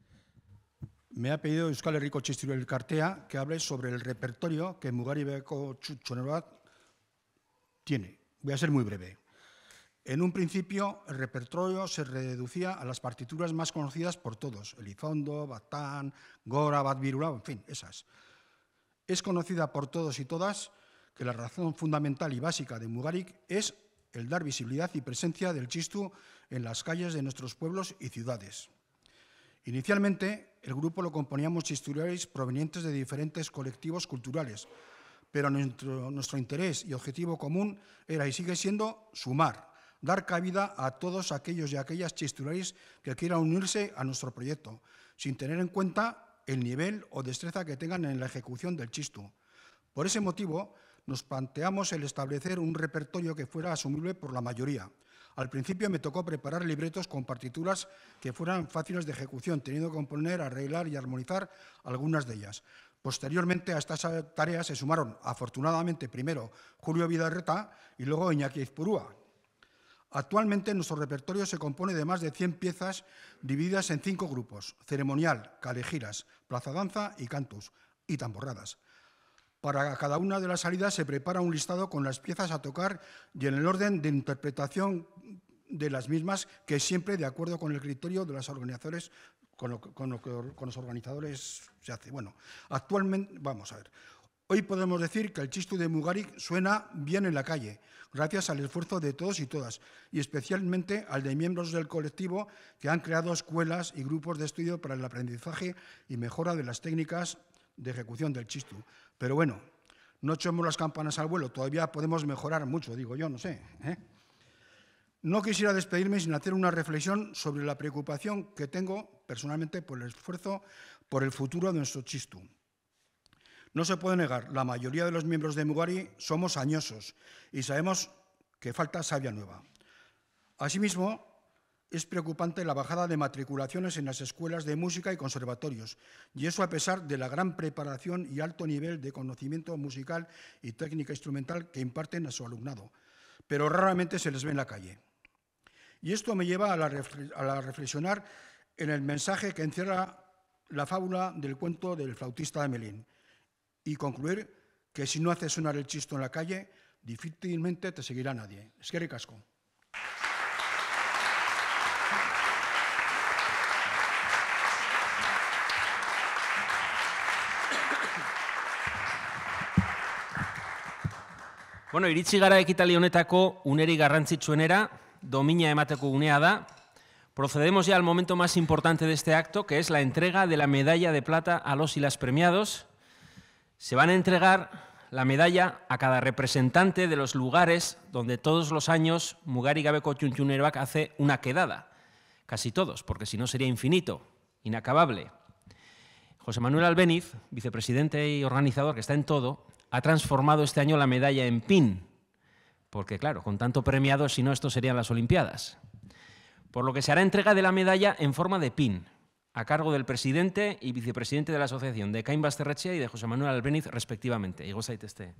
Me ha pedido Euskal Herriko Txistulari Elkartea que hable sobre el repertorio que Mugarik Gabeko Txuntxuneroak tiene. Voy a ser muy breve. En un principio, el repertorio se reducía a las partituras más conocidas por todos: Elizondo, Batán, Gora, Bat-Birula, en fin, esas. Es conocida por todos y todas que la razón fundamental y básica de Mugarik es el dar visibilidad y presencia del txistu en las calles de nuestros pueblos y ciudades. Inicialmente, el grupo lo componíamos chistularis provenientes de diferentes colectivos culturales, pero nuestro interés y objetivo común era y sigue siendo sumar, dar cabida a todos aquellos y aquellas chistularis que quieran unirse a nuestro proyecto, sin tener en cuenta el nivel o destreza que tengan en la ejecución del txistu. Por ese motivo, nos planteamos el establecer un repertorio que fuera asumible por la mayoría. Al principio me tocó preparar libretos con partituras que fueran fáciles de ejecución, teniendo que componer, arreglar y armonizar algunas de ellas. Posteriormente a estas tareas se sumaron, afortunadamente, primero Julio Vidarreta y luego Iñaki Izpurúa. Actualmente nuestro repertorio se compone de más de 100 piezas divididas en 5 grupos: ceremonial, calegiras, plaza danza y cantus, y tamborradas. Para cada una de las salidas se prepara un listado con las piezas a tocar y en el orden de interpretación de las mismas, que es siempre de acuerdo con el criterio de los organizadores, con los organizadores se hace. Bueno, actualmente, vamos a ver, hoy podemos decir que el txistu de Mugarik suena bien en la calle, gracias al esfuerzo de todos y todas, y especialmente al de miembros del colectivo que han creado escuelas y grupos de estudio para el aprendizaje y mejora de las técnicas de ejecución del txistu. Pero bueno, no echemos las campanas al vuelo, todavía podemos mejorar mucho, digo yo, no sé. No quisiera despedirme sin hacer una reflexión sobre la preocupación que tengo personalmente por el esfuerzo por el futuro de nuestro txistu. No se puede negar, la mayoría de los miembros de Mugarik somos añosos y sabemos que falta savia nueva. Asimismo,
es preocupante la bajada de matriculaciones en las escuelas de música y conservatorios, y eso a pesar de la gran preparación y alto nivel de conocimiento musical y técnica instrumental que imparten a su alumnado, pero raramente se les ve en la calle. Y esto me lleva a reflexionar en el mensaje que encierra la fábula del cuento del flautista de Melín y concluir que si no haces sonar el chisto en la calle, difícilmente te seguirá nadie. Eskerrik asko.
Bueno, iritsi gara ekitali honetako uneri garrantzitsuenera, domina emateko unea da. Procedemos ya al momento más importante de este acto, que es la entrega de la medalla de plata a los y las premiados. Se van a entregar la medalla a cada representante de los lugares donde todos los años Mugari Gabeko Txuntxuneroak hace una quedada. Casi todos, porque si no sería infinito, inacabable. José Manuel Albéniz, vicepresidente y organizador, que está en todo, ha transformado este año la medalla en pin, porque claro, con tanto premiado, si no, esto serían las Olimpiadas. Por lo que se hará entrega de la medalla en forma de pin, a cargo del presidente y vicepresidente de la asociación, de Ekain Basterretxea y de José Manuel Albéniz, respectivamente. Igo zaitezte.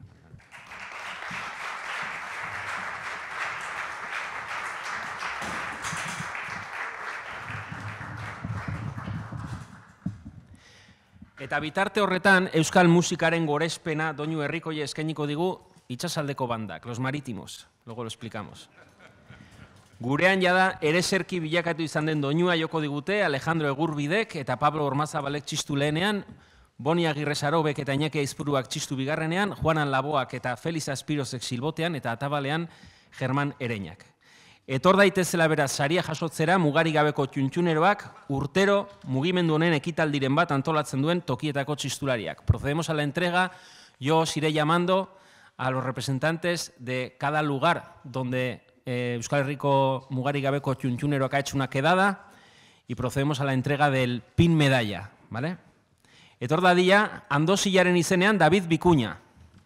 Eta bitarte horretan, euskal musikaren gorespena doinu herrikoia eskainiko digu itsasaldeko bandak, Los Marítimos. Luego lo explicamos. Gurean jada ereserki bilakatu izan den doinua joko digute Alejandro Egurbidek eta Pablo Ormazabalek txistu lehenean, Boni Agirresarobek eta Iñaki Aizpuruak txistu bigarrenean, Juanan Laboak eta Feliz Aspirozek silbotean eta atabalean Germán Ereñak. Etor daitezela beraz saria jasotzera Mugari Gabeko Txuntxuneroak urtero mugimendu honen ekitaldiren bat antolatzen duen tokietako txistulariak. Procedemos a la entrega, yo os iré llamando a los representantes de cada lugar donde Euskal Herriko Mugari Gabeko Txuntxuneroak ha hecho una quedada y procedemos a la entrega del pin medalla, ¿vale? Etor dadila, Andosillaren izenean David Bikuña.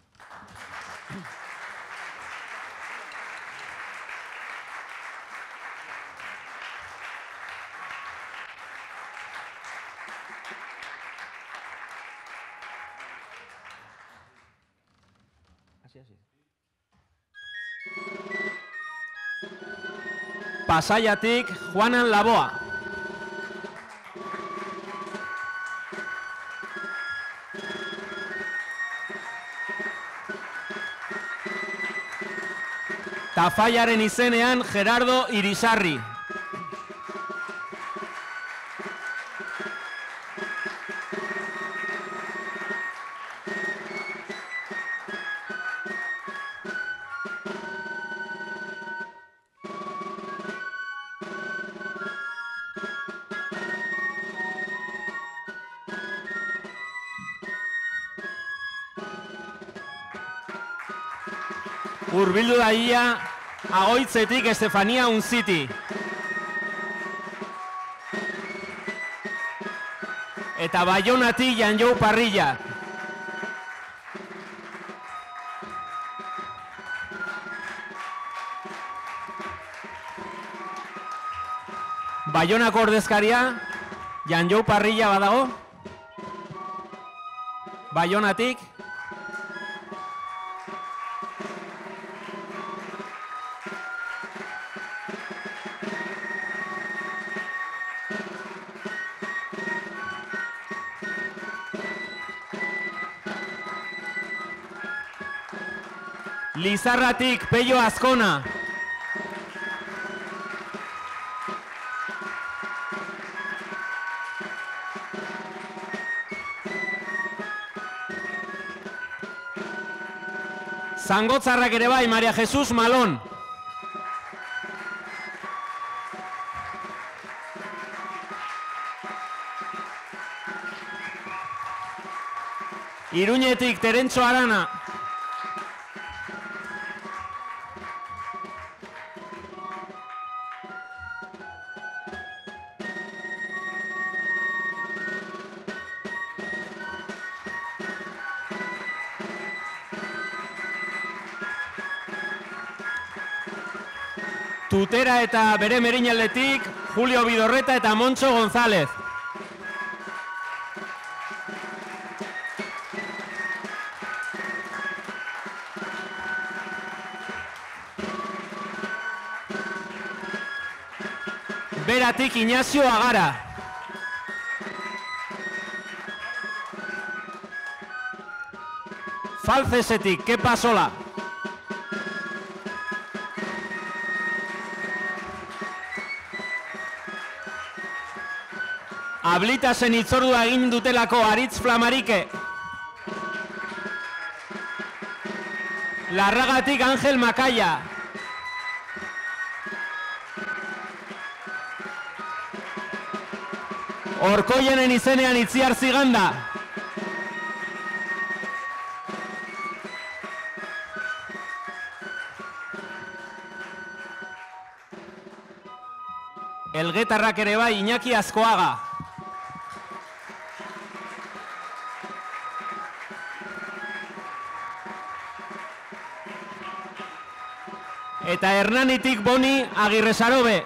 Pasaiatik, Juanan Laboa. Tafallaren izenean, Gerardo Irisarri. Urbildu daia, Agoitzetik Estefania Unziti. Eta Baionatik Janjou Parrilla. Baionako ordezkaria, Janjou Parrilla badago. Baionatik. Lizarratik, Pello Azkona. Zangotzarrak ere bai, María Jesús Malón. Iruñetik, Terentxo Arana. Tutera eta bere merinaldetik Julio Bidorreta eta Montxo González. Beratik Ignacio Agara. Falcesetik Kepa Sola. Ablitasen hitzordua egin dutelako Aritz Flamarike. Larragatik Ángel Macaya. Orkoienen izenean Itziar Ziganda. Elgetarrak ere bai, Iñaki Azkoaga. Eta Hernanitik Boni Agirresarobe.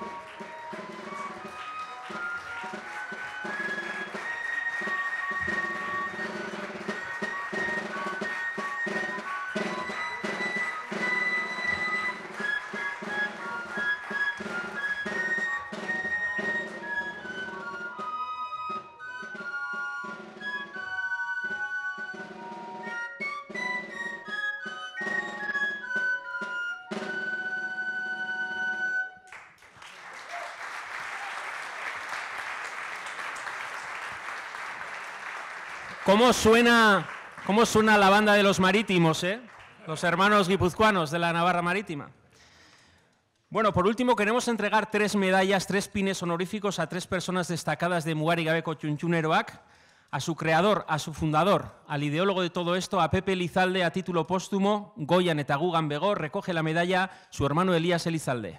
¿Cómo suena la banda de los marítimos, eh? Los hermanos guipuzcoanos de la Navarra Marítima. Bueno, por último queremos entregar 3 medallas, 3 pines honoríficos a 3 personas destacadas de Mugarik Gabeko Txuntxuneroak, a su creador, a su fundador, al ideólogo de todo esto, a Pepe Elizalde, a título póstumo, Goian eta Gugan Bego, recoge la medalla su hermano Elías Elizalde.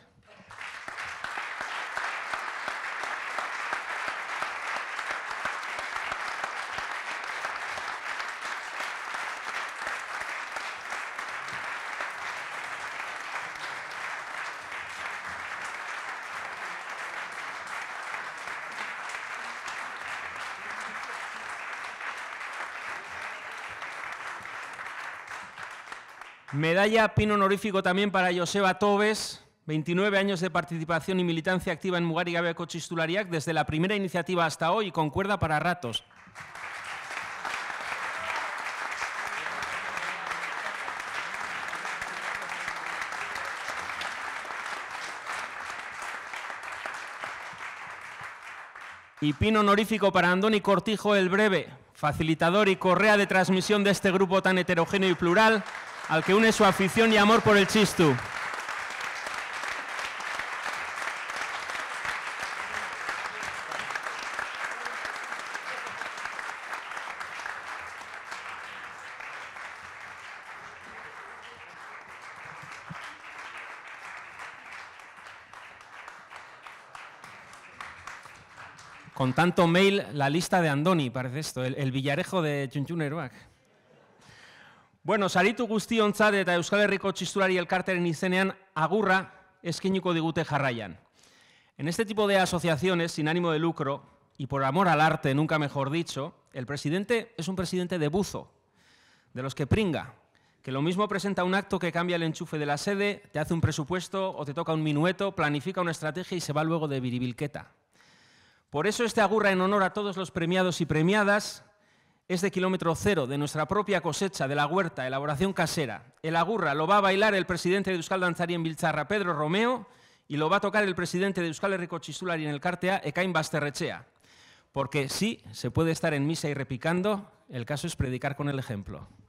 Medalla pin honorífico también para Joseba Tobes, 29 años de participación y militancia activa en Mugarik Gabeko Txistulariak desde la primera iniciativa hasta hoy y con cuerda para ratos. Y pin honorífico para Andoni Cortijo el Breve, facilitador y correa de transmisión de este grupo tan heterogéneo y plural, al que une su afición y amor por el Txistu. Con tanto mail, la lista de Andoni, parece esto, el Villarejo de Txuntxuneroak. Bueno, saritu guztiontzat eta Euskal Herriko Txistulari Elkartearen izenean agurra eskainiko digute jarraian. En este tipo de asociaciones sin ánimo de lucro y por amor al arte, nunca mejor dicho, el presidente es un presidente de buzo, de los que pringa, que lo mismo presenta un acto que cambia el enchufe de la sede, te hace un presupuesto o te toca un minueto, planifica una estrategia y se va luego de biribilqueta. Por eso este agurra en honor a todos los premiados y premiadas es de kilómetro cero, de nuestra propia cosecha, de la huerta, elaboración casera. El agurra lo va a bailar el presidente de Euskal Dantzarien Biltzarra, Pedro Romeo, y lo va a tocar el presidente de Euskal Herriko Txistularien Elkartea, Ekain Basterretxea. Porque sí, se puede estar en misa y repicando, el caso es predicar con el ejemplo.